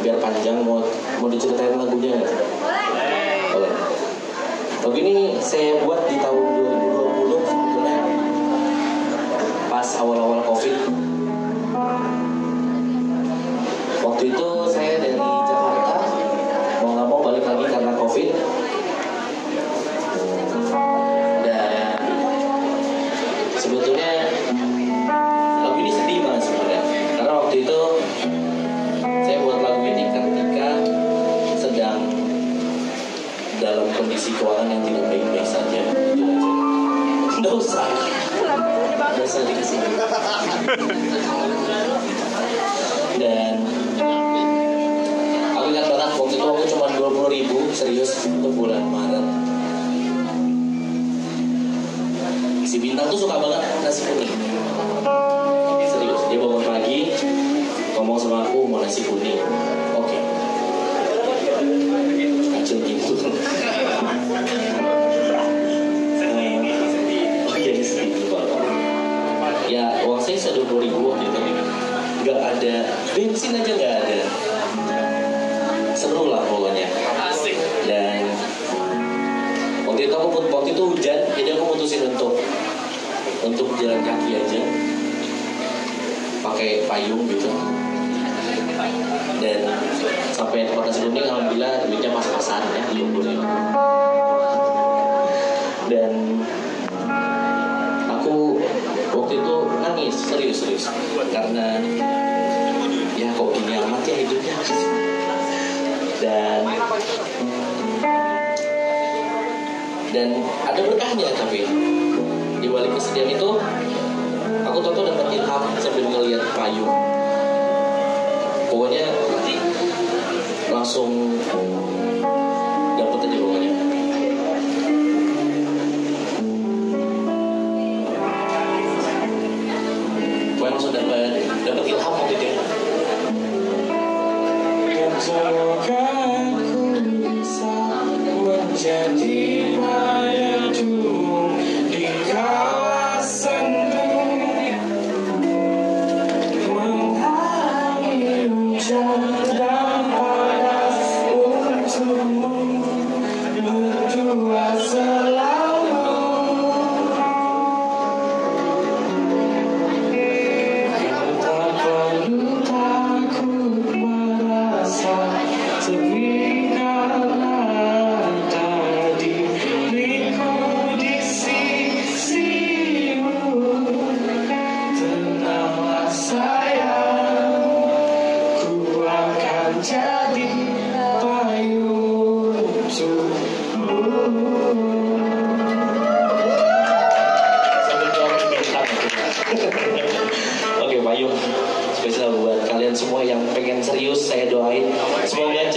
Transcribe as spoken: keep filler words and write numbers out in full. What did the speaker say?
biar panjang mau mau diceritain lagunya nggak? Boleh. Lagu ini saya buat di tahun dua ribu dua puluh sebetulnya pas awal-awal Covid. Waktu itu saya dari Jakarta mau nggak mau balik lagi karena Covid. Dan sebetulnya lagu ini sedih banget sebenarnya. Karena waktu itu saya buat lagu ini ketika sedang dalam kondisi keuangan yang tidak baik-baik saja. Itu aja. Nggak usah. Nggak usah dikasih. Dan aku ingat banget waktu itu aku cuma dua puluh ribu serius untuk bulan Maret. Si Bintang tuh suka banget nasi kuning. Serius, dia bangun pagi ngomong sama aku mau nasi kuning. Oke. Kacil gitu. Oh iya, sedih lupa. Ya uang saya sudah dua puluh ribu waktu itu. Gak ada bensin aja, gak ada. Seru lah pokoknya. Dan waktu itu aku waktu itu hujan, jadi aku mutusin untuk untuk jalan kaki aja, pakai payung gitu. Dan sampai tempat nasi kuning, alhamdulillah duitnya pas-pasan ya, dua puluh ribu. Dan aku waktu itu nangis serius-serius karena ya kok gini amat ya hidupnya. Dan dan ada berkahnya, tapi di balik kesedihan itu aku tahu dapat ilham sambil ngelihat payung. Pokoknya langsung dapat aja pokoknya. Pokoknya langsung dapat dapat ilham waktu itu. Semoga aku bisa menjadi payung di kawasan dunia, menghalangi hujan dan panas untukmu berdua selalu. Kau tak perlu takut merasa sepi karena ada diriku di sisimu. Tenanglah sayang, ku akan jadi payung untukmu. Sambil jawab bintang. Oke, payung spesial buat kalian semua yang pengen serius. Saya doain semoga